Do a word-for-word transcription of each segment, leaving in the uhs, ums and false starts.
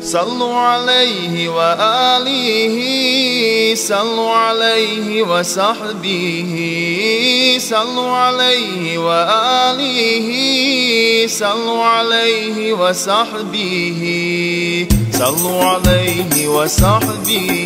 صلوا عليه وآله صلوا عليه وصحبه صلوا عليه وآله صلوا عليه وصحبه صلوا عليه وصحبه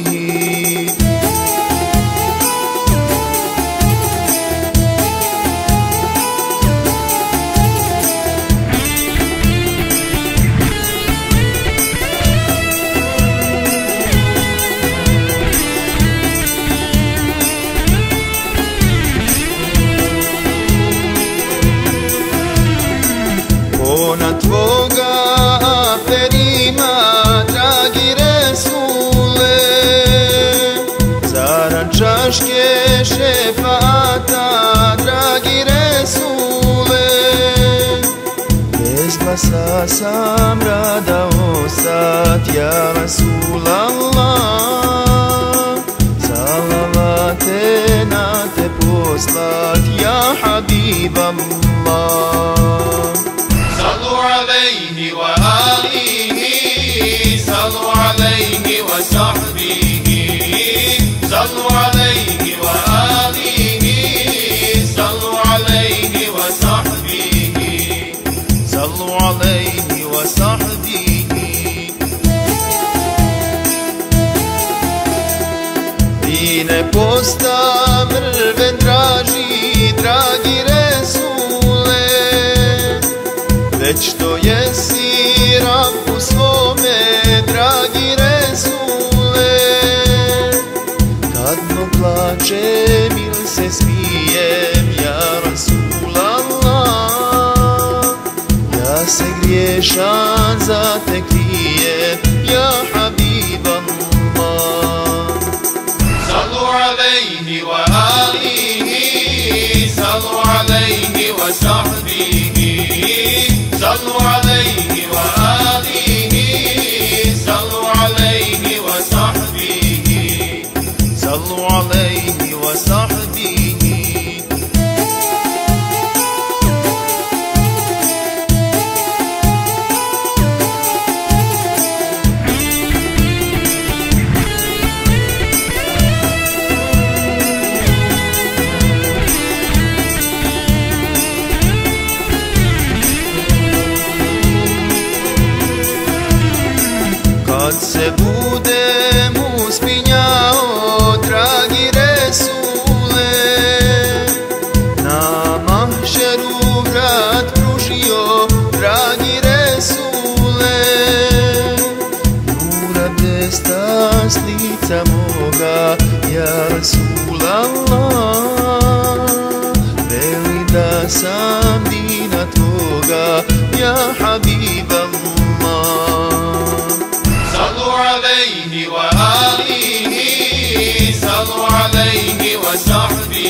Ona tvoga perima, dragi Resule, zarančaške šefata, dragi Resule, bez glasa sam rada ostat, ja Rasulallah, salavate na te poslat, ja Habiballah. صلوا عليه وآله صلوا عليه وصحبه صلوا عليه وآله صلوا عليه وصحبه صلوا عليه وصحبه Dine posta mrve traži, dragi Resule, već što jesi Rabbu svome, dragi Resule, kad mu plačem ili se smijem, ja Rasulallah, ja se griješan za te krijem, ja Habiballah. صلوا عليه وآله صلوا عليه وصحبه صلوا عليه وآله صلوا عليه وصحبه صلوا عليه وصحبه Kad se budem uspinjao, dragi Resule, na mahšeru vrat pružio, dragi Resule, nura blesta s lica moga, ja Rasulallah, veli da sam dina tvoga, ja Habiballah. صلوا عليه وآله صلوا عليه وصحبه